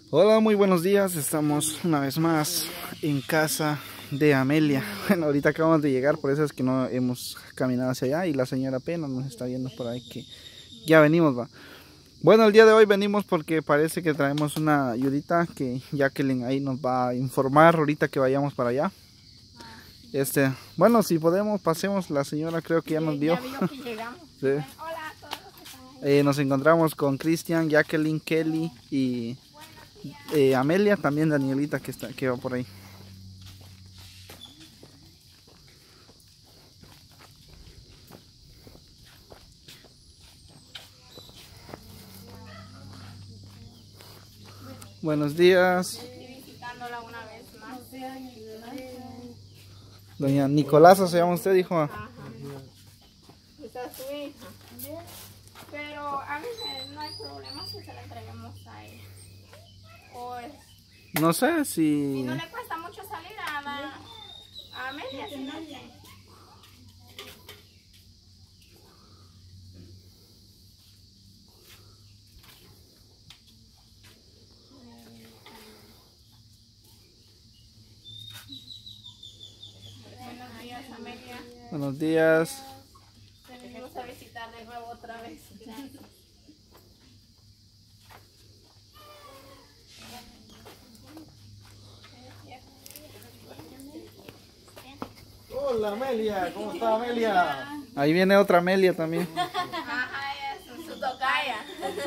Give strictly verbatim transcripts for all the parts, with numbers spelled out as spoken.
Hola, muy buenos días. Estamos una vez más en casa de Amelia. Bueno, ahorita acabamos de llegar, por eso es que no hemos caminado hacia allá y la señora apenas nos está viendo por ahí que ya venimos, va. Bueno, el día de hoy venimos porque parece que traemos una ayudita que Jacqueline ahí nos va a informar ahorita que vayamos para allá. Este, bueno, si podemos, pasemos. La señora creo que ya nos vio. Ya vio que llegamos. Sí. Bueno, hola a todos los que están ahí. Eh, nos encontramos con Cristian, Jacqueline, Kelly y eh, Amelia, también Danielita que está, que va por ahí. Buenos días. Estoy visitándola una vez más. Doña Nicolasa se llama usted, dijo. Ajá. Esa es su hija. Pero a veces no hay problema si se la entreguemos a ella. O es, No sé si si... no le cuesta mucho salir a, la, a Amelia, si no sé. Buenos días, Amelia. Buenos días. Te venimos a visitar de nuevo otra vez. Hola Amelia, ¿cómo está Amelia? Ahí viene otra Amelia también. Ajá, ella es su tocaya.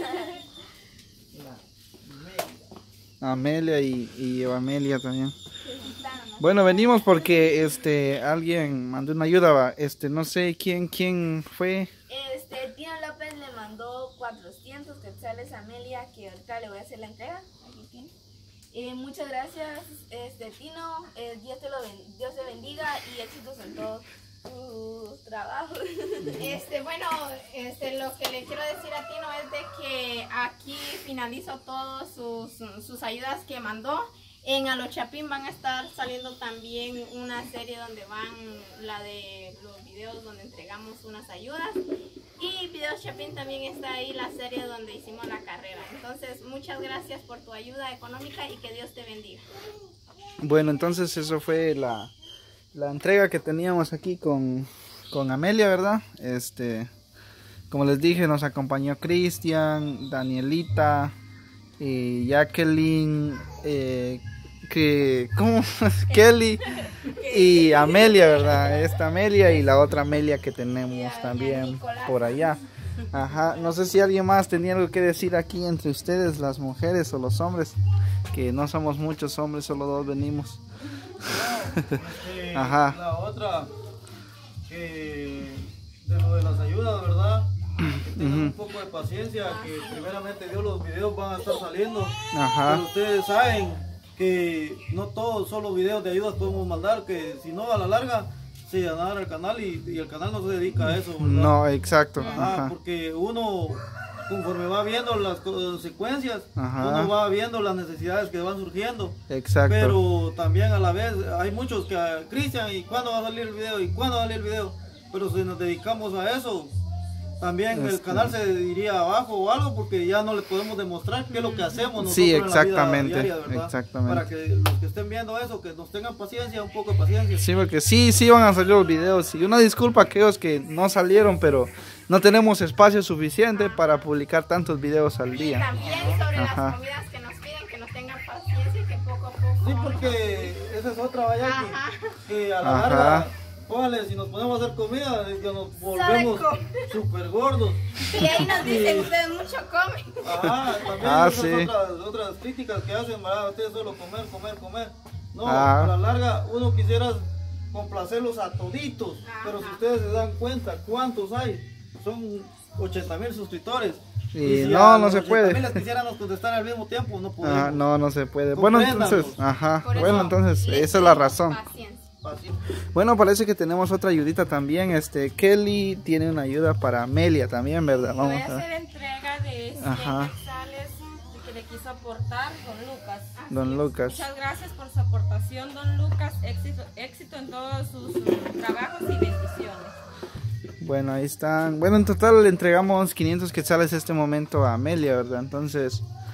Amelia y, y Amelia también. Bueno, venimos porque este alguien mandó una ayuda, va. Este, no sé quién quién fue. Este, Tino López le mandó cuatrocientos quetzales a Amelia, que ahorita le voy a hacer la entrega. Aquí tiene. Eh, muchas gracias, este, Tino. Eh, Dios, te lo ben- Dios te bendiga y éxitos en todos tus trabajos. Este, bueno, este, lo que le quiero decir a Tino es de que aquí finalizo todas sus, sus ayudas que mandó. En Alochapín van a estar saliendo también una serie donde van la de los videos donde entregamos unas ayudas. Y Videos Chapín también está ahí la serie donde hicimos la carrera. Entonces, muchas gracias por tu ayuda económica y que Dios te bendiga. Bueno, entonces eso fue la, la entrega que teníamos aquí con, con Amelia, ¿verdad? Este, como les dije, nos acompañó Cristian, Danielita, eh, Jacqueline, eh, que, ¿cómo? Kelly y Amelia, ¿verdad? Esta Amelia y la otra Amelia que tenemos también por allá. Ajá, no sé si alguien más tenía algo que decir aquí entre ustedes, las mujeres o los hombres, que no somos muchos hombres, solo dos venimos. Eh, Ajá. La otra, que de lo de las ayudas, ¿verdad? Que tengan Ujú. un poco de paciencia, que primeramente Dios, los videos van a estar saliendo. Ajá. Pero ustedes saben que no todos solo videos de ayudas podemos mandar, que si no a la larga se llenará el canal y, y el canal no se dedica a eso, ¿verdad? No, exacto. Ajá, Ajá. porque uno conforme va viendo las consecuencias, Ajá. uno va viendo las necesidades que van surgiendo. Exacto. Pero también a la vez hay muchos que, Cristian, ¿y cuándo va a salir el video? ¿Y cuándo va a salir el video? Pero si nos dedicamos a eso, también el Este. canal se iría abajo o algo, porque ya no le podemos demostrar qué es lo que hacemos nosotros Sí, en la vida exactamente, diaria, ¿verdad? exactamente. Para que los que estén viendo eso, que nos tengan paciencia, un poco de paciencia. Sí, porque sí, sí van a salir los videos. Y una disculpa a aquellos que no salieron, pero no tenemos espacio suficiente para publicar tantos videos al Y día. también sobre Ajá. las comidas que nos piden, que nos tengan paciencia y que poco a poco. Sí, vamos porque esa es otra vaya Ajá. que, que a la Ajá. larga, póngale, si nos ponemos a hacer comida, que nos volvemos co- súper gordos. Y ahí nos dicen, ustedes mucho comen. Ajá, también Ah, esas sí. otras, otras críticas que hacen, ¿verdad? Ustedes solo comer, comer, comer. No, Ah. a la larga uno quisiera complacerlos a toditos, Ajá. pero si ustedes se dan cuenta cuántos hay, son ochenta mil suscriptores. Y si no, a no los se ochenta puede. mil les quisiéramos contestar al mismo tiempo, no podemos. Ajá, no, no se puede. Bueno, entonces, Compréndanos. ajá. Por eso, Bueno, entonces, les esa es la pedimos razón. paciencia. Así. Bueno, parece que tenemos otra ayudita también. Este, Kelly tiene una ayuda para Amelia también, ¿verdad? Voy Vamos a a hacer ver. entrega de cien Ajá. quetzales que le quiso aportar don Lucas. Don Lucas. Muchas gracias por su aportación, don Lucas. Éxito, éxito en todos sus mm, trabajos y bendiciones. Bueno, ahí están. Bueno, en total le entregamos quinientos quetzales este momento a Amelia, ¿verdad? Entonces,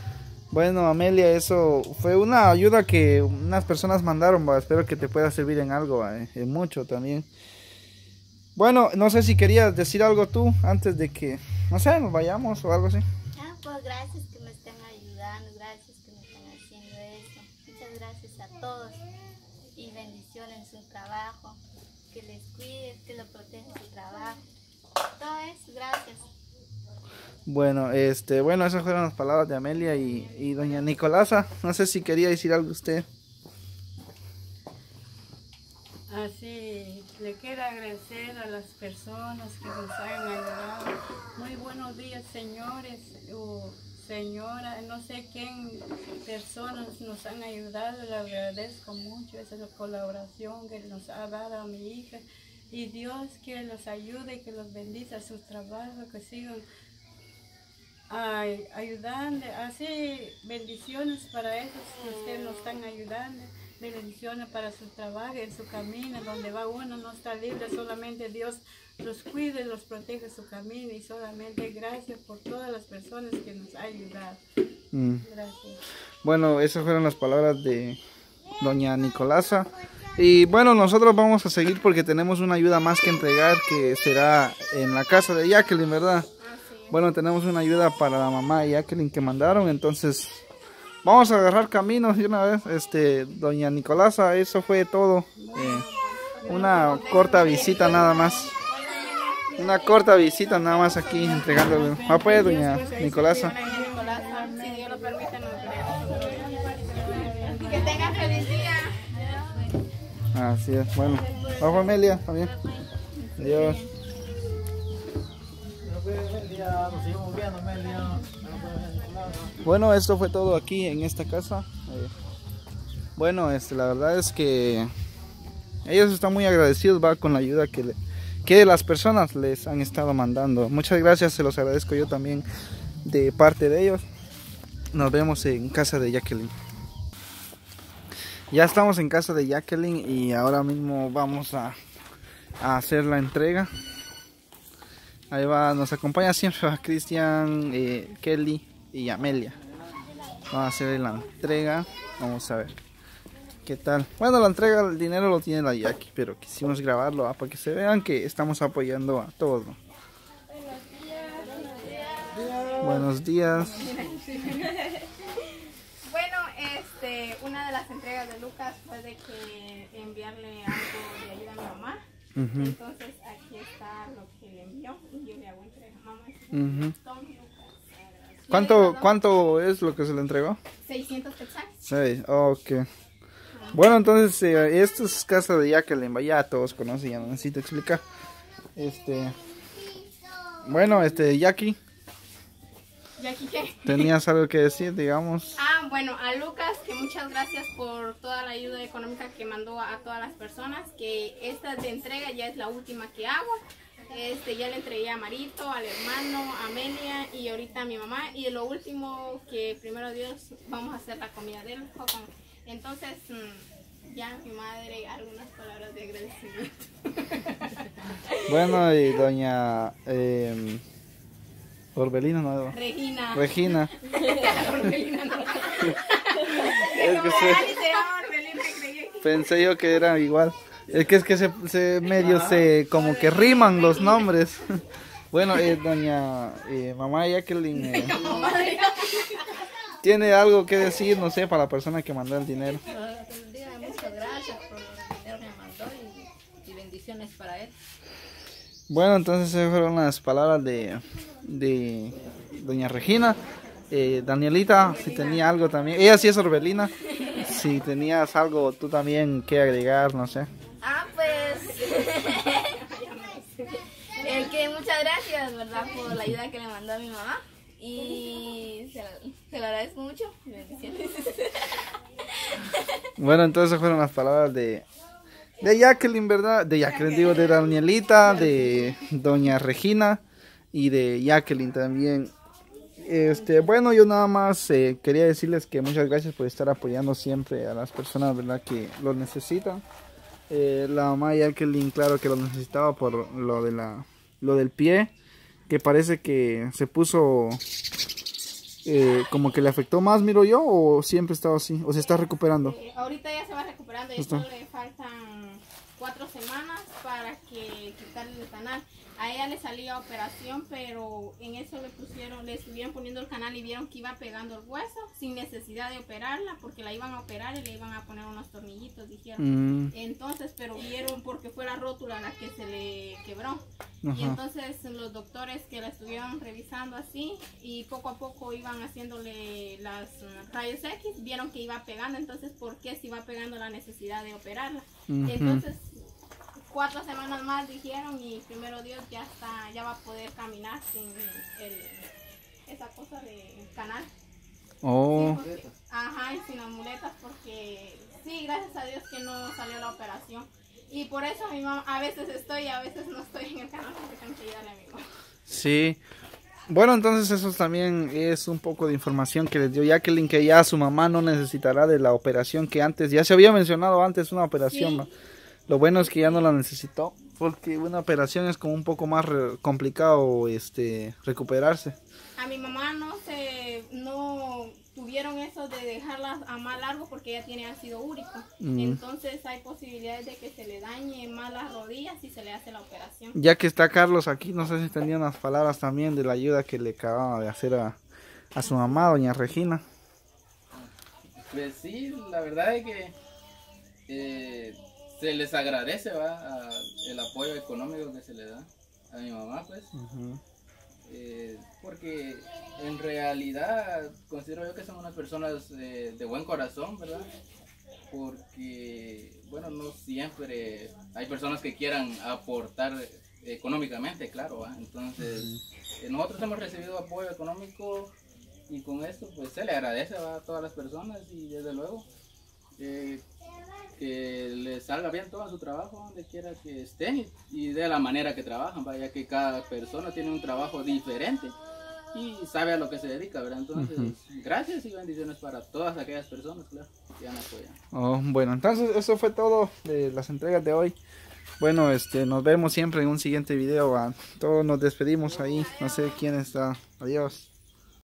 Bueno, Amelia, eso fue una ayuda que unas personas mandaron, va. Espero que te pueda servir en algo, va, eh, en mucho también. Bueno, no sé si querías decir algo tú antes de que, no sé, nos vayamos o algo así. Ah, pues gracias que me están ayudando, gracias que me están haciendo eso. Muchas gracias a todos y bendiciones en su trabajo. Que les cuide, que lo proteja en su trabajo. Todo eso, gracias. Bueno, este, bueno, esas fueron las palabras de Amelia y, y doña Nicolasa. No sé si quería decir algo usted. Así, le quiero agradecer a las personas que nos han ayudado. Muy buenos días, señores o señora, no sé quién, personas nos han ayudado. Le agradezco mucho esa colaboración que nos ha dado a mi hija. Y Dios que los ayude y que los bendiga a su trabajo, que sigan ay, ayudando. Así, bendiciones para esos que ustedes nos están ayudando. Bendiciones para su trabajo, en su camino, donde va uno no está libre, solamente Dios los cuide, los protege su camino y solamente gracias por todas las personas que nos han ayudado. Mm. Gracias. Bueno, esas fueron las palabras de doña Nicolasa. Y bueno, nosotros vamos a seguir porque tenemos una ayuda más que entregar que será en la casa de Jacqueline, ¿verdad? Bueno, tenemos una ayuda para la mamá de Jacqueline que mandaron, entonces vamos a agarrar caminos de una vez. Este, doña Nicolasa, eso fue todo. Eh, una corta visita nada más. Una corta visita nada más aquí entregándole. Ah, pues, doña Nicolasa. Si Dios lo permite, nos veremos. Que tengan feliz día. Así es, bueno. Vamos, Amelia, también. Adiós. Bueno, esto fue todo aquí en esta casa. Eh, bueno, este, la verdad es que ellos están muy agradecidos, va, con la ayuda que, le, que las personas les han estado mandando. Muchas gracias, se los agradezco yo también de parte de ellos. Nos vemos en casa de Jacqueline. Ya estamos en casa de Jacqueline y ahora mismo vamos a, a hacer la entrega. Ahí va, nos acompaña siempre a Cristian, eh, Kelly y Amelia. Vamos a hacer la entrega. Vamos a ver qué tal. Bueno, la entrega, el dinero lo tiene la Jackie, pero quisimos grabarlo, ¿ah? Para que se vean que estamos apoyando a todos, ¿no? Buenos días. Bueno, este, una de las entregas de Lucas fue de que enviarle algo de ayuda a mi mamá. Uh-huh. Entonces aquí está lo que le envió y yo le hago entrega. Mamá, uh-huh. ¿Cuánto, ¿Cuánto es lo que se le entregó? seiscientos quetzales. Sí, ok. Uh-huh. Bueno, entonces eh, esto es casa de Jacqueline, ya todos conocen, ya no necesito explicar. Este, bueno, este, Jackie. ¿Jackie qué? ¿Tenías algo que decir, digamos? Ah, bueno, a Lucas, que muchas gracias por toda la ayuda económica que mandó a todas las personas, que esta de entrega ya es la última que hago. Este, ya le entregué a Marito, al hermano, a Amelia y ahorita a mi mamá. Y lo último, que primero Dios, vamos a hacer la comida del Jocón. Entonces, ya mi madre, algunas palabras de agradecimiento. Bueno, y doña eh, Orbelina, ¿no? Regina. Regina. Orbelina, no. Es que se... Pensé yo que era igual. Es que es que se, se medio se como que riman los nombres. Bueno, eh, doña eh, mamá Jacqueline eh, tiene algo que decir, no sé, para la persona que mandó el dinero. Muchas gracias por el dinero que me mandó y, y bendiciones para él. Bueno, entonces esas fueron las palabras de, de doña Regina. Eh, Danielita, si tenía algo también. Ella sí es Orbelina. Si tenías algo tú también que agregar, no sé. Ah, pues... eh, que muchas gracias, ¿verdad? Por la ayuda que le mandó a mi mamá. Y se, la, se lo agradezco mucho. Bendiciones. Bueno, entonces fueron las palabras de... De Jacqueline, ¿verdad? De Jacqueline, digo, de Danielita, de doña Regina y de Jacqueline también. Este, bueno, yo nada más eh, quería decirles que muchas gracias por estar apoyando siempre a las personas, ¿verdad? Que lo necesitan. Eh, la mamá de Jacqueline, claro que lo necesitaba por lo de la, lo del pie, que parece que se puso eh, como que le afectó más, miro yo, o siempre estaba así, o se está recuperando. Eh, ahorita ya se va recuperando, y Está. solo le faltan cuatro semanas para que quitarle el canal. A ella le salía operación, pero en eso le pusieron, le estuvieron poniendo el canal y vieron que iba pegando el hueso sin necesidad de operarla, porque la iban a operar y le iban a poner unos tornillitos, dijeron. Mm, Entonces, pero vieron porque fue la rótula la que se le quebró. ajá. Y entonces los doctores que la estuvieron revisando así y poco a poco iban haciéndole las uh, rayos X, vieron que iba pegando, entonces ¿por qué se iba pegando la necesidad de operarla? Ujú. Entonces cuatro semanas más dijeron y primero Dios ya está, ya va a poder caminar sin el, esa cosa de canal. Oh, Sí, porque- ajá, y sin las muletas porque sí, gracias a Dios que no salió la operación. Y por eso mi mamá, a veces estoy y a veces no estoy en el canal porque tengo que ayudarle a mi mamá. sí. Bueno, entonces eso también es un poco de información que les dio Jacqueline, que ya su mamá no necesitará de la operación que antes, ya se había mencionado antes una operación, Sí. ¿no? Lo bueno es que ya no la necesitó, porque una operación es como un poco más re- complicado este recuperarse. A mi mamá no se, no tuvieron eso de dejarla a más largo porque ella tiene ácido úrico. Mm. Entonces hay posibilidades de que se le dañe más las rodillas si se le hace la operación. Ya que está Carlos aquí, no sé si tenía unas palabras también de la ayuda que le acababa de hacer a, a su mamá, doña Regina. Pues sí, la verdad es que eh, se les agradece, ¿va? A- el apoyo económico que se le da a mi mamá, pues. Ujú. Eh, porque en realidad considero yo que son unas personas eh, de buen corazón, ¿verdad? Porque, bueno, no siempre hay personas que quieran aportar económicamente, claro, ¿va? Entonces, eh, nosotros hemos recibido apoyo económico y con esto pues se le agradece, ¿va? A todas las personas y desde luego eh, que les salga bien todo su trabajo donde quiera que estén y, y de la manera que trabajan, vaya que cada persona tiene un trabajo diferente y sabe a lo que se dedica, ¿verdad? Entonces, Ujú. gracias y bendiciones para todas aquellas personas, claro, que han apoyado. Oh, bueno, entonces eso fue todo de las entregas de hoy. Bueno, este, nos vemos siempre en un siguiente video. ¿Va? Todos nos despedimos ahí. No sé quién está. Adiós.